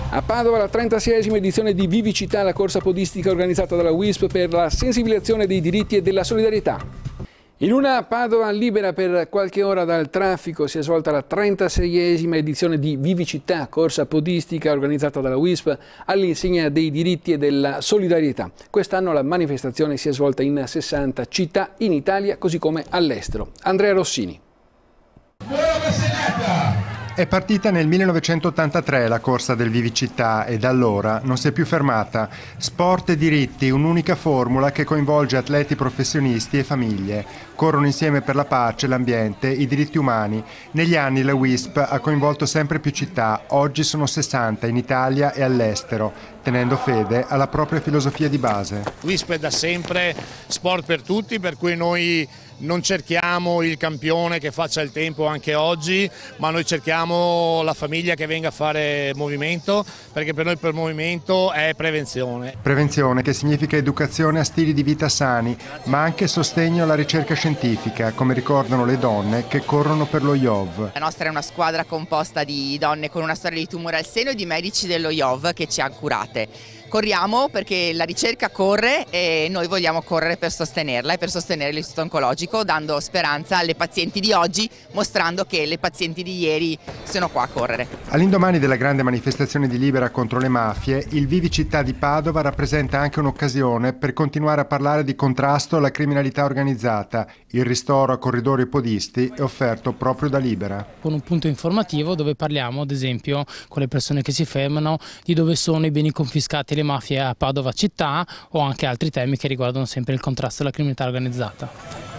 A Padova la 36esima edizione di Vivicità, la corsa podistica organizzata dalla WISP per la sensibilizzazione dei diritti e della solidarietà. In una Padova libera per qualche ora dal traffico si è svolta la 36esima edizione di Vivicità, corsa podistica organizzata dalla WISP all'insegna dei diritti e della solidarietà. Quest'anno la manifestazione si è svolta in 60 città in Italia così come all'estero. Andrea Rossini. È partita nel 1983 la corsa del Vivicità e da allora non si è più fermata. Sport e diritti, un'unica formula che coinvolge atleti professionisti e famiglie. Corrono insieme per la pace, l'ambiente, i diritti umani. Negli anni la WISP ha coinvolto sempre più città, oggi sono 60 in Italia e all'estero, tenendo fede alla propria filosofia di base. WISP è da sempre sport per tutti, per cui noi non cerchiamo il campione che faccia il tempo anche oggi, ma noi cerchiamo la famiglia che venga a fare movimento, perché per noi per movimento è prevenzione. Prevenzione che significa educazione a stili di vita sani, ma anche sostegno alla ricerca scientifica, come ricordano le donne che corrono per lo IOV. La nostra è una squadra composta di donne con una storia di tumore al seno e di medici dello IOV che ci hanno curate. Corriamo perché la ricerca corre e noi vogliamo correre per sostenerla e per sostenere l'Istituto Oncologico, dando speranza alle pazienti di oggi, mostrando che le pazienti di ieri sono qua a correre. All'indomani della grande manifestazione di Libera contro le mafie, il Vivicità di Padova rappresenta anche un'occasione per continuare a parlare di contrasto alla criminalità organizzata. Il ristoro a corridori e podisti è offerto proprio da Libera. Con un punto informativo dove parliamo, ad esempio, con le persone che si fermano, di dove sono i beni confiscati le mafie a Padova città o anche altri temi che riguardano sempre il contrasto alla criminalità organizzata.